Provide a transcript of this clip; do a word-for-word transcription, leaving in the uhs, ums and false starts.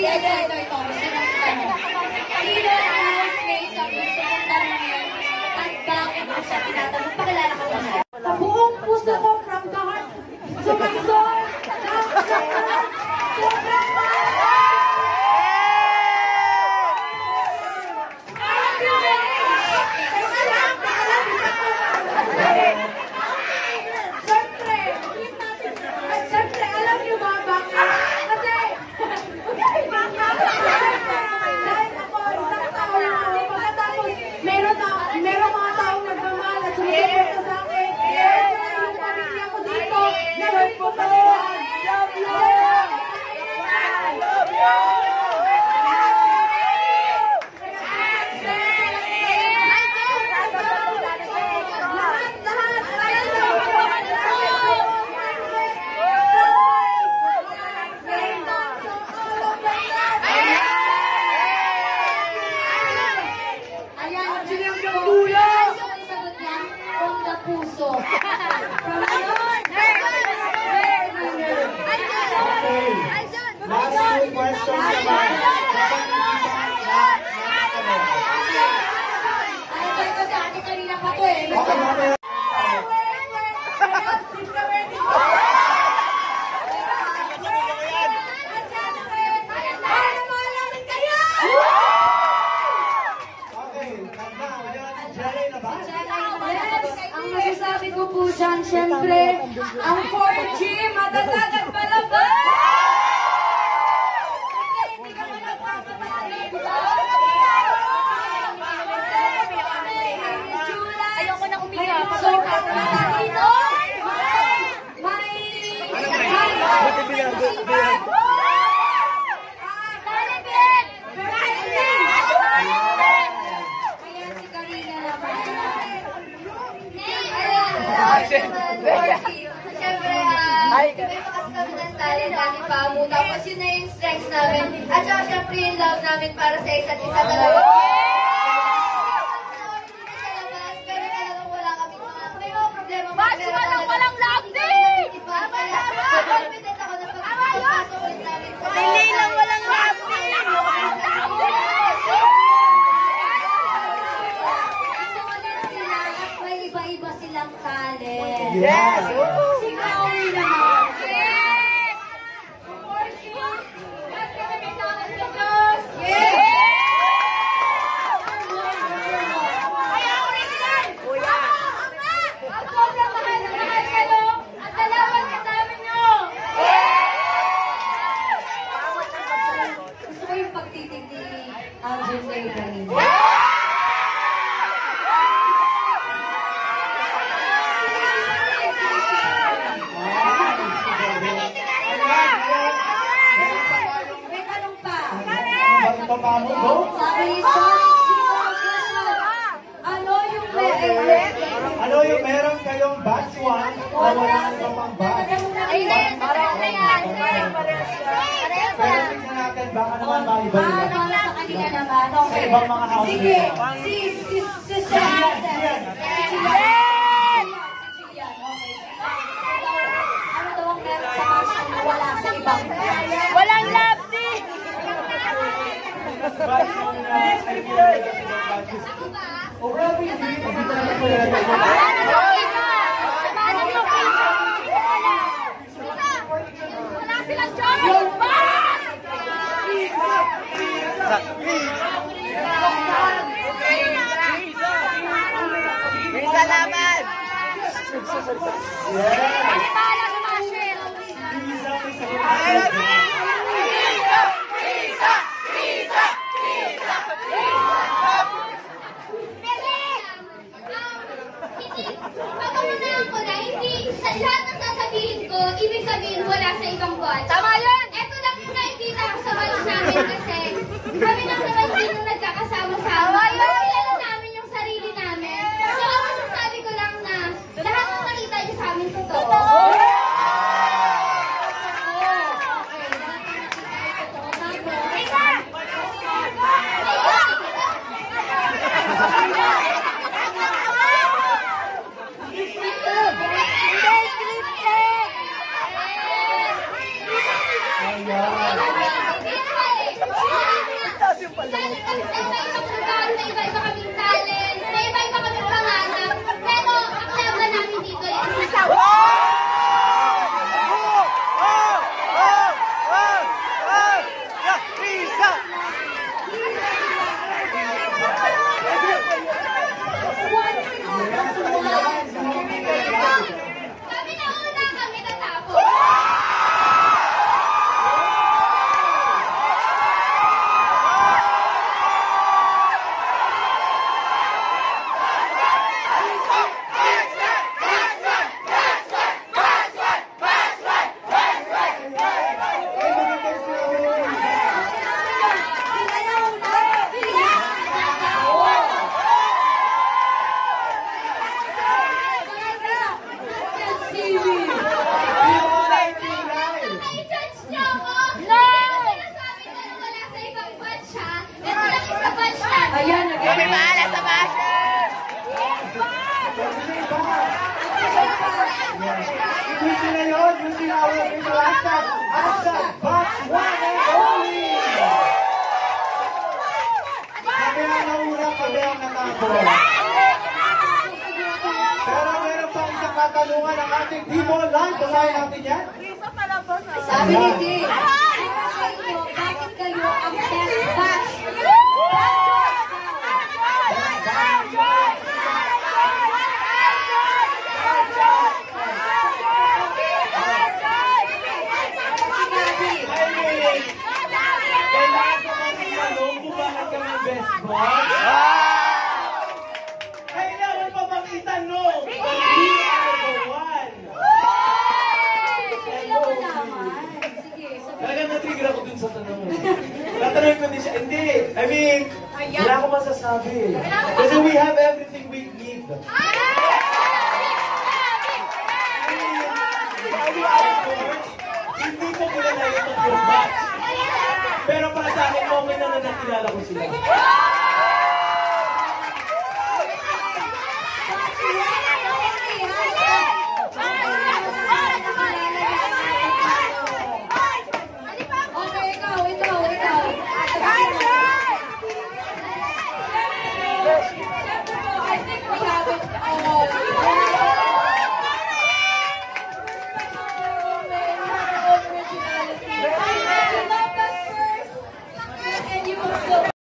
ito, ito, ito. Sino ang housemate sa gusto mong tanongin at bakit mo siya tinatanong? Pakilala ka muna. Sa buong puso ko, from the heart, to my soul, from the heart, to the heart. Siyempre, alam niyo ba bakit? Kasi, dahil ako, isang tao lang ako, pagkatapos, meron na, meron mga taong nagmamahal at sumusuporta sa akin. Kaya yung pamilya ko dito, naging ko pa rin. Love you! Love you! Masasabi ko po dyan, siyempre, ang four G, matatag at palabas! Hindi ka man nagpapapalabas! Ayoko na umiyak. So, kapata dito, may... May... Siyempre, may makas kami ng talent natin pa mo. Tapos yun na yung strengths namin. At saka siyempre yung love namin para sa isa't isa talaga. Pero talagang wala kami mga may mga problema. Bakit walang walang love din? Confident ako na pagpapasok ulit namin. Hindi lang walang love din. May iba-iba silang talent. Yes! Sinawi naman. Yes! Kaya original! Kuya! Ang sobrang mahal na mahal kayo at dalawan kasama nyo! Gusto ko yung pagtitig ni Alvin Day kanina. Ano yung meron? Ano yung meron kayong batch one na wala nang pang batch? Ay, parang na yan. Pero tingnan natin, baka naman maiba Ah, nila. baka sa kanila naman. Sa Okay. ibang mga house Sige. nila. Si, si, si, si, Yan, yan. Ano daw ang meron sa house na wala sa ibang? Walang love din! Batch one na sa ibang batches. Oh, grabe, hindi. Hindi ko naman pala. Paano yung isa? Paano yung isa? Wala. Wala silang joy! Bang! May salamat! Yeah. Panibala sa Marshall! Isa, isa, isa. Pagkamunaan ko na, hindi, sa lahat ng sasabihin ko, ibig sabihin wala sa ibang buwan. Tama yun! Ito lang yung nakikita ko sa batch namin kasi kami lang naman din yung nagkakasama-sama. Kilala namin yung sarili namin. So, ako masasabi ko lang na lahat ng nakita niyo sa amin totoo. May maala sa basher! Tweet nila yun, yung sinawag yung hashtag, hashtag Box One and Only! Kami ang nauna, kami ang natako. Pero meron pa isang katanungan ng ating team online. Basahin natin yan. Sabi ni Dave, sa inyo, bakit kayo ang best batch? Kailangan ko kasi tanong kung bakit kami best boss? Kailangan pa bang itanong? We are the one! Kailangan naman. Sige, sabi. Kaya na-trigger ako dun sa tanong. Tatanungin ko din siya. Hindi. I mean, wala akong masasabi. Kasi we have everything we need. Hindi ko kilala yung tatlong batch. Pero para sa akin, okay na na nakilala ko sila.